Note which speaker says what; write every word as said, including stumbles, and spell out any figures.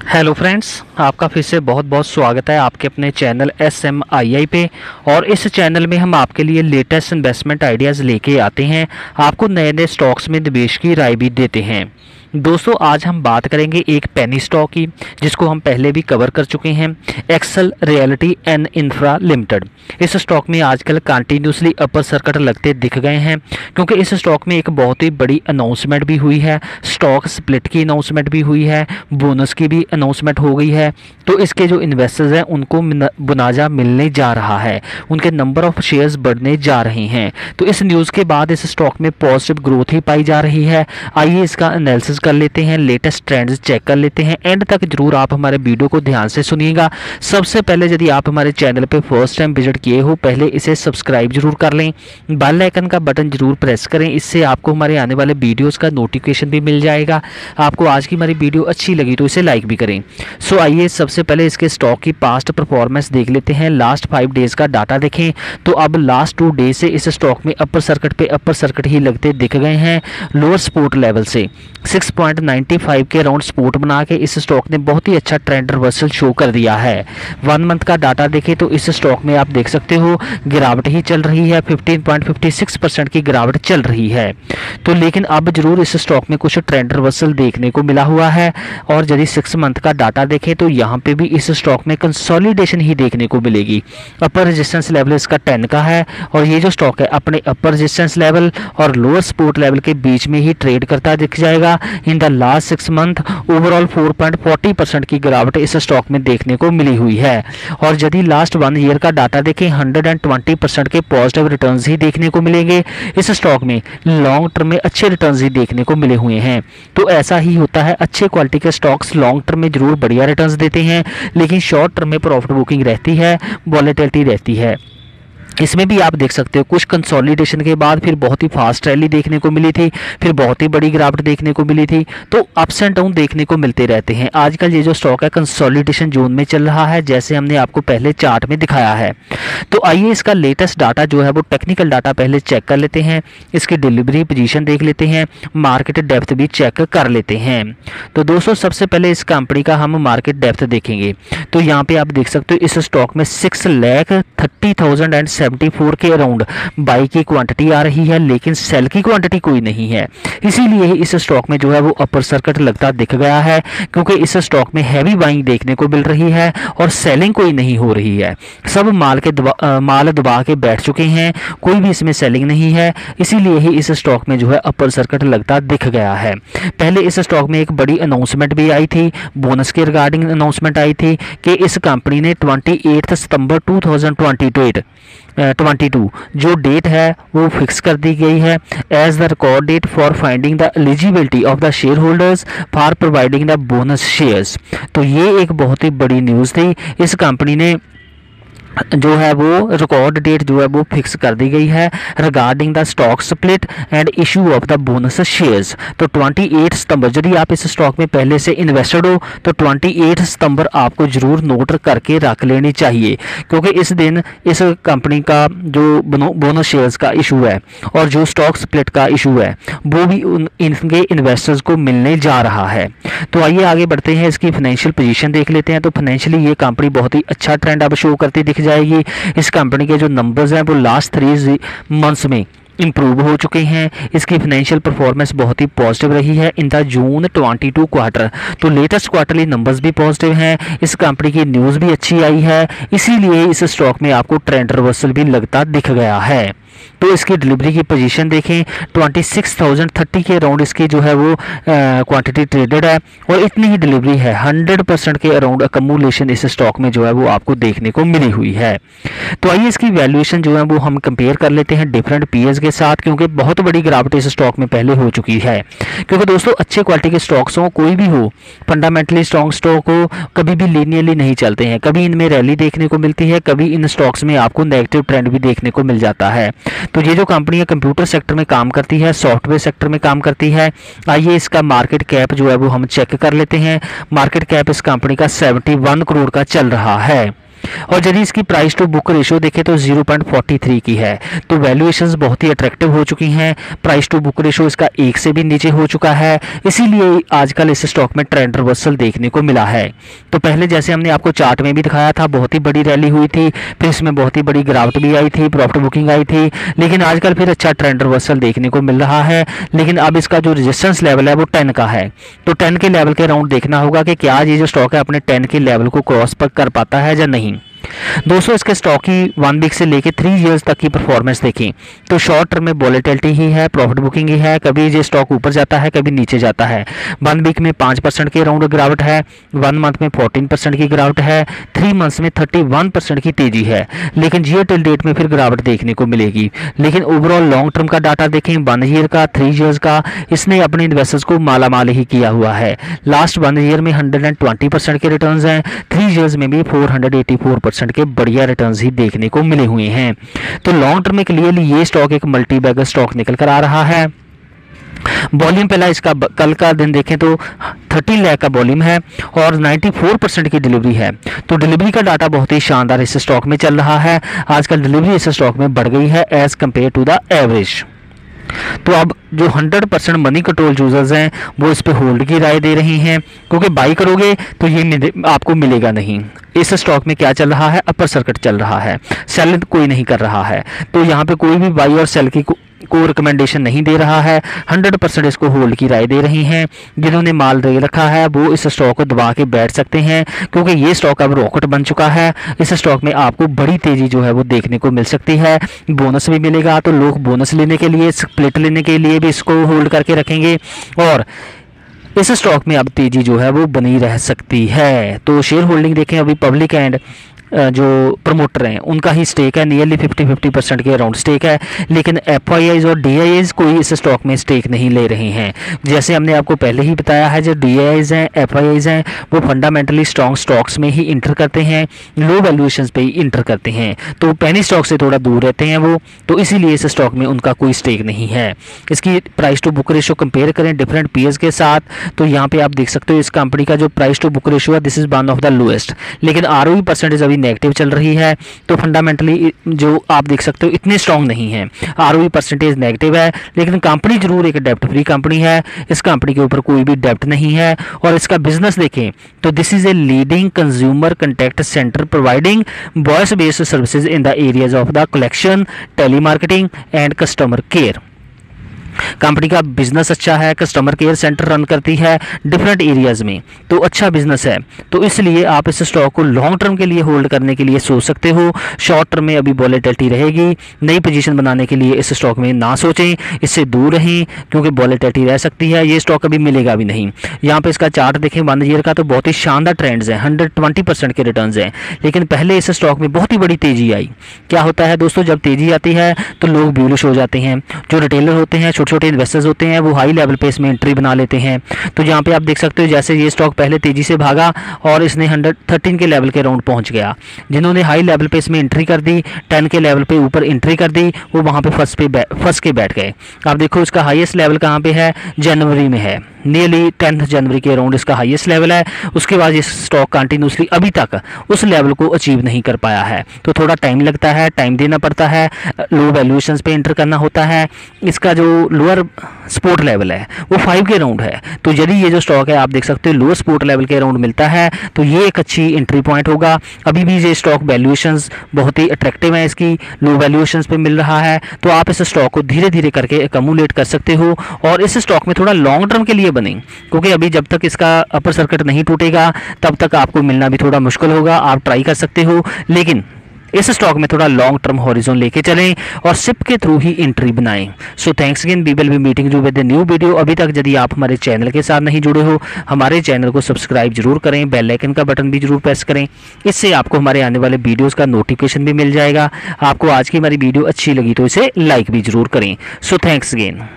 Speaker 1: Hello friends, आपका फिर से बहुत बहुत स्वागत है आपके अपने channel S M I I पे। और इस चैनल में हम आपके लिए लेटेस्ट इन्वेस्टमेंट आइडियाज़ लेके आते हैं, आपको नए नए स्टॉक्स में निवेश की राय भी देते हैं। दोस्तों, आज हम बात करेंगे एक पेनी स्टॉक की, जिसको हम पहले भी कवर कर चुके हैं, Excel Realty and Infra Limited. इस स्टॉक में आजकल कंटिन्यूसली अपर सर्किट लगते दिख गए हैं, क्योंकि इस स्टॉक में एक बहुत ही बड़ी अनाउंसमेंट भी हुई है, स्टॉक स्प्लिट की अनाउंसमेंट भी हुई है, बोनस की भी अनाउंसमेंट हो गई है। तो इसके जो इन्वेस्टर्स हैं उनको मुनाजा मिलने जा रहा है, उनके नंबर ऑफ शेयर्स बढ़ने जा रहे हैं। तो इस न्यूज़ के बाद इस स्टॉक में पॉजिटिव ग्रोथ ही पाई जा रही है। आइए इसका एनालिसिस कर लेते हैं, लेटेस्ट ट्रेंड्स चेक कर लेते हैं। एंड तक जरूर आप हमारे वीडियो को ध्यान से सुनिएगा। सबसे पहले यदि आप हमारे चैनल पे फर्स्ट टाइम विजिट किए हो, पहले इसे सब्सक्राइब जरूर कर लें, बेल आइकन का बटन जरूर प्रेस करें, इससे आपको हमारे आने वाले वीडियोस का नोटिफिकेशन भी मिल जाएगा। आपको आज की हमारी वीडियो अच्छी लगी तो इसे लाइक भी करें। सो आइए सबसे पहले इसके स्टॉक की पास्ट परफॉर्मेंस देख लेते हैं। लास्ट फाइव डेज का डाटा देखें तो अब लास्ट टू डेज से इस स्टॉक में अपर सर्किट पे अपर सर्किट ही लगते दिख गए हैं। लोअर सपोर्ट लेवल से सिक्स पॉइंट नाइन फाइव के अराउंड सपोर्ट बना के इस स्टॉक ने बहुत ही अच्छा ट्रेंड रिवर्सल शो कर दिया है। वन मंथ का डाटा देखें तो इस स्टॉक में आप देख सकते हो गिरावट ही चल रही है, fifteen point five six percent की गिरावट चल रही है। तो लेकिन अब जरूर इस स्टॉक में कुछ ट्रेंड रिवर्सल देखने को मिला हुआ है। और यदि सिक्स मंथ का डाटा देखें तो यहाँ पे भी इस स्टॉक में कंसोलिडेशन ही देखने को मिलेगी। अपर रेजिस्टेंस लेवल इसका टेन का है और ये जो स्टॉक है अपने अपर रेजिस्टेंस लेवल और लोअर सपोर्ट लेवल के बीच में ही ट्रेड करता दिख जाएगा। In the last six month overall four point four zero percent की गिरावट इस स्टॉक में देखने को मिली हुई है। और यदि लास्ट वन ईयर का डाटा देखें, हंड्रेड ट्वेंटी परसेंट के पॉजिटिव रिटर्न्स ही देखने को मिलेंगे। इस स्टॉक में लॉन्ग टर्म में अच्छे रिटर्न्स ही देखने को मिले हुए हैं। तो ऐसा ही होता है, अच्छे क्वालिटी के स्टॉक्स लॉन्ग टर्म में जरूर बढ़िया रिटर्न्स देते हैं, लेकिन शॉर्ट टर्म में प्रॉफिट बुकिंग रहती है, वॉलेटिलिटी रहती है। इसमें भी आप देख सकते हो कुछ कंसोलिडेशन के बाद फिर बहुत ही फास्ट रैली देखने को मिली थी, फिर बहुत ही बड़ी गिरावट देखने को मिली थी। तो अप्स एंड डाउन देखने को मिलते रहते हैं। आजकल ये जो स्टॉक है कंसोलिडेशन जोन में चल रहा है, जैसे हमने आपको पहले चार्ट में दिखाया है। तो आइए इसका लेटेस्ट डाटा जो है वो टेक्निकल डाटा पहले चेक कर लेते हैं, इसकी डिलीवरी पोजीशन देख लेते हैं, मार्केट डेप्थ भी चेक कर लेते हैं। तो दोस्तों सबसे पहले इस कंपनी का हम मार्केट डेप्थ देखेंगे तो यहाँ पे आप देख सकते हो इस स्टॉक में six lakh thirty thousand and seventy four के अराउंड बाई की क्वांटिटी आ रही है, लेकिन सेल की क्वांटिटी कोई नहीं है। इसीलिए इस स्टॉक में जो है वो अपर सर्किट लगता दिख गया है, क्योंकि इस स्टॉक में हैवी बाइंग देखने को मिल रही है और सेलिंग कोई नहीं हो रही है। सब माल के दबा, आ, माल दबा के बैठ चुके हैं, कोई भी इसमें सेलिंग नहीं है। इसीलिए ही इस स्टॉक में जो है अपर सर्किट लगता दिख गया है। पहले इस स्टॉक में एक बड़ी अनाउंसमेंट भी आई थी, बोनस के रिगार्डिंग अनाउंसमेंट आई थी कि इस कंपनी ने ट्वेंटी एट सितंबर टू थाउजेंड ट्वेंटी टू जो डेट है वो फिक्स कर दी गई है as the record date for finding the eligibility of the share holders for providing the bonus shares. तो ये एक बहुत ही बड़ी न्यूज़ थी। इस कंपनी ने जो है वो रिकॉर्ड डेट जो है वो फिक्स कर दी गई है regarding the stock split and issue of the bonus shares. तो अट्ठाईस सितंबर, यदि आप इस स्टॉक में पहले से इन्वेस्टेड हो तो अट्ठाईस सितंबर आपको जरूर नोट करके रख लेनी चाहिए, क्योंकि इस दिन इस कंपनी का जो बोनस शेयर्स का इशू है और जो स्टॉक स्प्लिट का इशू है वो भी उन इनके इन्वेस्टर्स को मिलने जा रहा है। तो आइए आगे बढ़ते हैं, इसकी फाइनेंशियल पोजीशन देख लेते हैं। तो फाइनेंशियली ये कंपनी बहुत ही अच्छा ट्रेंड अब शो करती दिख जाएगी। इस कंपनी के जो नंबर्स हैं वो लास्ट थ्री मंथ्स में इंप्रूव हो चुके हैं। इसकी फाइनेंशियल परफॉर्मेंस बहुत ही पॉजिटिव रही है in the June twenty two quarter. तो लेटेस्ट क्वार्टरली नंबर्स भी पॉजिटिव हैं, इस कंपनी की न्यूज़ भी अच्छी आई है, इसीलिए इस स्टॉक में आपको ट्रेंड रिवर्सल भी लगता दिख गया है। तो इसकी डिलीवरी की पोजीशन देखें, ट्वेंटी सिक्स थाउजेंड थर्टी के अराउंड इसकी जो है वो क्वांटिटी ट्रेडेड है और इतनी ही डिलीवरी है। हंड्रेड परसेंट के अराउंड अकमुलेशन इस स्टॉक में जो है वो आपको देखने को मिली हुई है। तो आइए इसकी वैल्यूएशन जो है वो हम कंपेयर कर लेते हैं डिफरेंट पीएस के साथ, क्योंकि बहुत बड़ी गिरावट इस स्टॉक में पहले हो चुकी है। क्योंकि दोस्तों अच्छे क्वालिटी के स्टॉक्स हो, कोई भी हो, फंडामेंटली स्ट्रॉन्ग स्टॉक हो, कभी भी लीनियरली नहीं चलते हैं। कभी इनमें रैली देखने को मिलती है, कभी इन स्टॉक्स में आपको नेगेटिव ट्रेंड भी देखने को मिल जाता है। तो ये जो कंपनी है कंप्यूटर सेक्टर में काम करती है, सॉफ्टवेयर सेक्टर में काम करती है। आइए इसका मार्केट कैप जो है वो हम चेक कर लेते हैं। मार्केट कैप इस कंपनी का इकहत्तर करोड़ का चल रहा है। और यदि इसकी प्राइस टू बुक रेशियो देखें तो ज़ीरो पॉइंट फोर थ्री की है। तो वैल्यूएशंस बहुत ही अट्रैक्टिव हो चुकी हैं। प्राइस टू बुक रेशियो इसका एक से भी नीचे हो चुका है, इसीलिए आजकल इस स्टॉक में ट्रेंड रिवर्सल देखने को मिला है। तो पहले जैसे हमने आपको चार्ट में भी दिखाया था, बहुत ही बड़ी रैली हुई थी, फिर इसमें बहुत ही बड़ी गिरावट भी आई थी, प्रॉफिट बुकिंग आई थी, लेकिन आजकल फिर अच्छा ट्रेंड रिवर्सल देखने को मिल रहा है। लेकिन अब इसका जो रेजिस्टेंस लेवल है वो टेन का है। तो टेन के लेवल के राउंड देखना होगा कि क्या ये जो स्टॉक है अपने टेन के लेवल को क्रॉस पर कर पाता है या नहीं। दोस्तों इसके स्टॉक की वन वीक से लेके थ्री इयर्स तक की परफॉर्मेंस देखें तो शॉर्ट टर्म में वोलेटिलिटी ही है, प्रॉफिट बुकिंग ही है, कभी ये स्टॉक ऊपर जाता है कभी नीचे जाता है। वन वीक में पाँच परसेंट के राउंड गिरावट है, वन मंथ में फोर्टीन परसेंट की गिरावट है, थ्री मंथ्स में थर्टी वन परसेंट की तेजी है। लेकिन ईयर टिल डेट में फिर गिरावट देखने को मिलेगी। लेकिन ओवरऑल लॉन्ग टर्म का डाटा देखें, वन ईयर का, थ्री ईयर्स का, इसने अपने इन्वेस्टर्स को मालामाल ही किया हुआ है। लास्ट वन ईयर में हंड्रेड एंड ट्वेंटी परसेंट के रिटर्न हैं, थ्री ईयर्स में भी four hundred eighty four percent के बढ़िया रिटर्न्स ही देखने को मिले हुए हैं। तो लॉन्ग टर्म में क्लियरली ये स्टॉक एक मल्टी बैगर स्टॉक निकल कर आ रहा है। वॉल्यूम पहला इसका कल का दिन देखें तो थर्टीन लाख का वॉल्यूम है और चौरानवे परसेंट की डिलीवरी है। तो डिलीवरी का डाटा बहुत ही शानदार इस स्टॉक में चल रहा है। आजकल डिलीवरी इस स्टॉक में बढ़ गई है as compare to the average. तो अब जो hundred percent Moneycontrol users हैं वो इस पे होल्ड की राय दे रहे हैं, क्योंकि बाई करोगे तो ये आपको मिलेगा नहीं। इस स्टॉक में क्या चल रहा है, अपर सर्किट चल रहा है, सेल कोई नहीं कर रहा है। तो यहाँ पे कोई भी बाई और सेल की को, को रिकमेंडेशन नहीं दे रहा है, हंड्रेड परसेंट इसको होल्ड की राय दे रही हैं। जिन्होंने माल दे रखा है वो इस स्टॉक को दबा के बैठ सकते हैं, क्योंकि ये स्टॉक अब रॉकेट बन चुका है। इस स्टॉक में आपको बड़ी तेजी जो है वो देखने को मिल सकती है। बोनस भी मिलेगा, तो लोग बोनस लेने के लिए, स्प्लिट लेने के लिए भी इसको होल्ड करके रखेंगे और इस स्टॉक में अब तेजी जो है वो बनी रह सकती है। तो शेयर होल्डिंग देखें, अभी पब्लिक एंड जो प्रमोटर हैं उनका ही स्टेक है, नियरली फिफ्टी फिफ्टी परसेंट के अराउंड स्टेक है। लेकिन एफ आई आईज और डी आई आईज कोई इस स्टॉक में स्टेक नहीं ले रहे हैं। जैसे हमने आपको पहले ही बताया है, जो डी आई आईज हैं, एफ आई आईज हैं, वो फंडामेंटली स्ट्रॉन्ग स्टॉक्स में ही इंटर करते हैं, लो वैल्यूएशंस पे ही इंटर करते हैं। तो पेनी स्टॉक से थोड़ा दूर रहते हैं वो, तो इसीलिए इस स्टॉक में उनका कोई स्टेक नहीं है। इसकी price to book ratio compare करें डिफरेंट पीएस के साथ, तो यहाँ पे आप देख सकते हो इस कंपनी का जो प्राइस टू बुक रेशियो है this is one of the lowest. लेकिन आरओई परसेंटेज अभी नेगेटिव चल रही है, तो फंडामेंटली जो आप देख सकते हो इतने स्ट्रांग नहीं है। आरओई परसेंटेज नेगेटिव है, लेकिन कंपनी जरूर एक डेप्ट फ्री कंपनी है। इस कंपनी के ऊपर कोई भी डेप्ट नहीं है। और इसका बिजनेस देखें तो this is a leading consumer contact centre providing voice based services in the areas of the collection, telemarketing and customer care. Company का बिजनेस अच्छा है, कस्टमर केयर सेंटर रन करती है डिफरेंट एरियाज में, तो अच्छा बिजनेस है। तो इसलिए आप इस स्टॉक को लॉन्ग टर्म के लिए होल्ड करने के लिए सोच सकते हो। शॉर्ट टर्म में अभी वॉलेटिलिटी रहेगी, नई पोजीशन बनाने के लिए इस स्टॉक में ना सोचें, इससे दूर रहें, क्योंकि वॉलेटिलिटी रह सकती है। ये स्टॉक अभी मिलेगा भी नहीं। यहाँ पे इसका चार्ट देखें वन ईयर का, तो बहुत ही शानदार ट्रेंड्स हैं, हंड्रेड ट्वेंटी परसेंट के रिटर्न हैं। लेकिन पहले इस स्टॉक में बहुत ही बड़ी तेजी आई। क्या होता है दोस्तों, जब तेजी आती है तो लोग ब्यूलिश हो जाते हैं। जो रिटेलर होते हैं, छोटे इन्वेस्टर्स होते हैं, वो हाई लेवल पे इसमें एंट्री बना लेते हैं। तो यहाँ पे आप देख सकते हो जैसे ये स्टॉक पहले तेजी से भागा और इसने हंड्रेड थर्टीन के लेवल के राउंड पहुंच गया। जिन्होंने हाई लेवल पे इसमें एंट्री कर दी, टेन के लेवल पे ऊपर एंट्री कर दी, वो वहाँ पे फर्स्ट पे फर्स्ट के बैठ गए। आप देखो इसका हाईएस्ट लेवल कहाँ पे है, जनवरी में है, नियरली टेंथ जनवरी के अराउंड इसका हाईएस्ट लेवल है। उसके बाद ये स्टॉक कंटिन्यूसली अभी तक उस लेवल को अचीव नहीं कर पाया है। तो थोड़ा टाइम लगता है, टाइम देना पड़ता है, लो वैल्यूएशंस पे एंटर करना होता है। इसका जो लोअर सपोर्ट लेवल है वो फाइव के अराउंड है। तो यदि ये जो स्टॉक है आप देख सकते हो लोअर सपोर्ट लेवल के अराउंड मिलता है, तो ये एक अच्छी एंट्री पॉइंट होगा। अभी भी ये स्टॉक वैल्यूएशंस बहुत ही अट्रैक्टिव है, इसकी लो वैल्यूएशंस पे मिल रहा है। तो आप इस स्टॉक को धीरे धीरे करके एकमुलेट कर सकते हो और इस स्टॉक में थोड़ा लॉन्ग टर्म के लिए बने, क्योंकि अभी जब तक इसका अपर सर्किट नहीं टूटेगा तब तक आपको मिलना भी थोड़ा मुश्किल होगा। आप ट्राई कर सकते हो, लेकिन इस स्टॉक में थोड़ा लॉन्ग टर्म हॉरिजॉन लेके चलें और सिप के थ्रू ही एंट्री बनाएं। So thanks again, we will be meeting you with the new video. अभी तक यदि आप हमारे चैनल के साथ नहीं जुड़े हो, हमारे चैनल को सब्सक्राइब जरूर करें, बेल आइकन का बटन भी जरूर प्रेस करें। इससे आपको हमारे आने वाले वीडियोस का नोटिफिकेशन भी मिल जाएगा। आपको आज की हमारी वीडियो अच्छी लगी तो इसे लाइक भी जरूर करें। So thanks again.